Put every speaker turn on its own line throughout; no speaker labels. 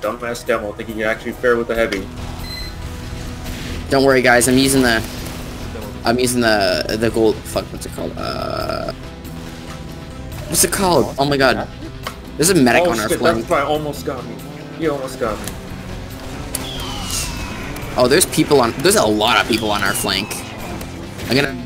dumbass demo thinking you actually fair with the heavy.
Don't worry, guys. I'm using the gold. Fuck, what's it called? What's it called? Oh my god. There's a medic on our
shit,
flank.
That probably almost got me. He almost got me.
Oh, there's a lot of people on our flank. I'm gonna.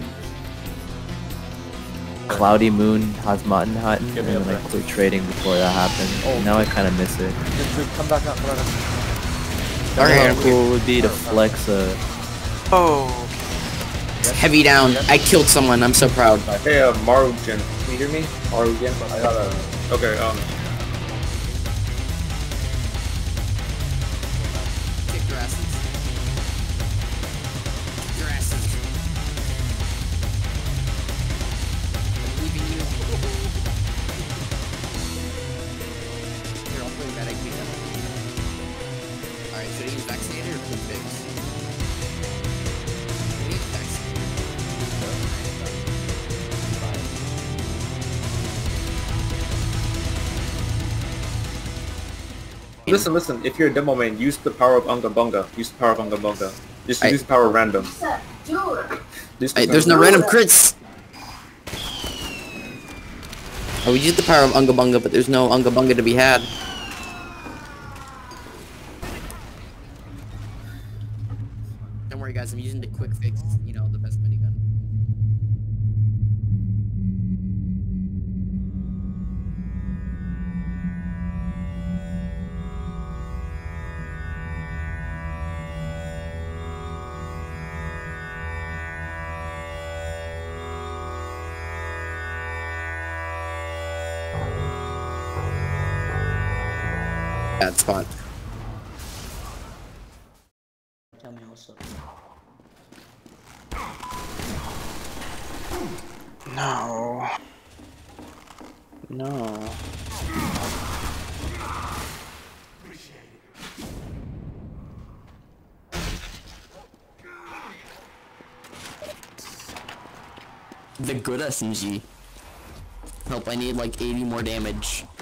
Cloudy Moon has mutton hunting, and then I quit trading before that happened. Oh, now I kind of miss it.
Come back up, come back up.
Alright, how cool it would be to flex a...
Oh.
Heavy down. I killed someone. I'm so proud.
Hey, Marugen. Can you hear me? Marugen? I got a... Okay,
Kick your asses. Kick your asses. I'm leaving you. Here, I'll bring that again. Alright, should I use vaccinator or quick fix? I use vaccinator.
Listen, if you're a demo main, use the power of Unga Bunga. Use the power of Unga Bunga. Just use the power of random.
There's no random crits! Oh, we used the power of Unga Bunga, but there's no Unga Bunga to be had. Don't worry, guys, I'm using the quick fix, you know, the best minigun. Bad spot.
Tell me what's up.
No.
No.
The good SMG. Help, I need like 80 more damage.